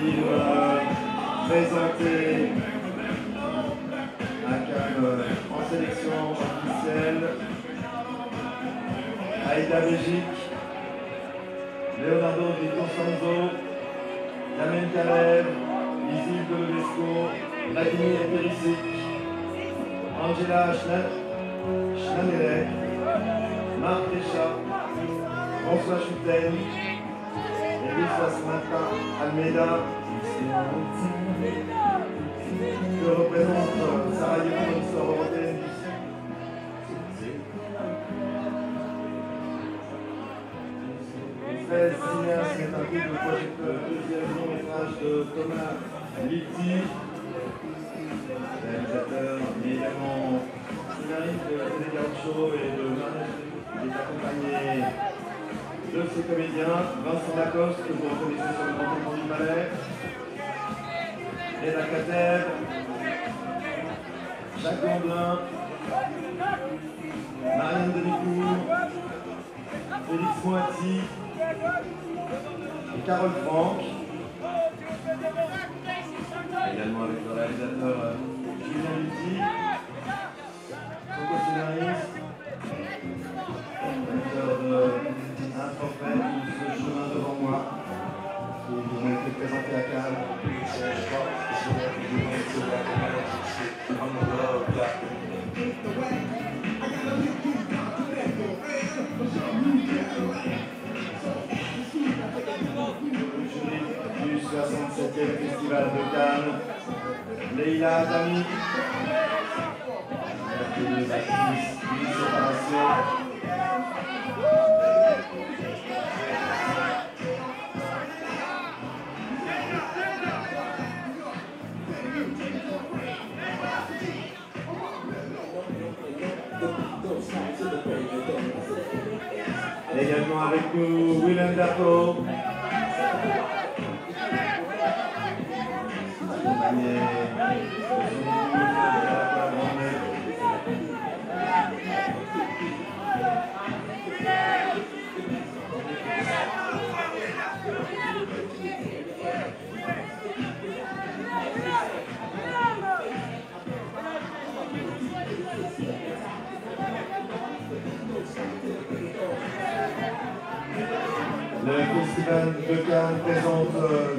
film présenté à Cannes en sélection officielle. Aïda Belgique, Leonardo Di Costanzo, Kateb, Isild de Lebesco, Vladimir Perisic, Angela Schnanelec, Marc Deschat, François Chouten, Elisas Mata Almeida, que représente Sarajevo dans l'histoire européenne. 13 cinéastes, c'est un film de projecteur, deuxième long métrage de Thomas Litti, réalisateur, mais également scénariste de la télé Gaucho et de Mariage. Il est accompagné de ses comédiens, Vincent Lacoste, que vous reconnaissez sur le grand écran du Palais, Reda Kateb, Jacques Gamblin, Marianne Denicourt, Félix Moati et Carole Franck, également avec le réalisateur Julien Lutti, son co-scénariste, auteur de Un prophète ou Ce chemin devant moi, qui vous a été présenté à Cannes. Du 67e Festival de Cannes, Leila Dami, deux actrices, une séparation. Également avec nous Willem Dafoe, accompagné de son épouse Colagrande. Le Festival de Cannes présente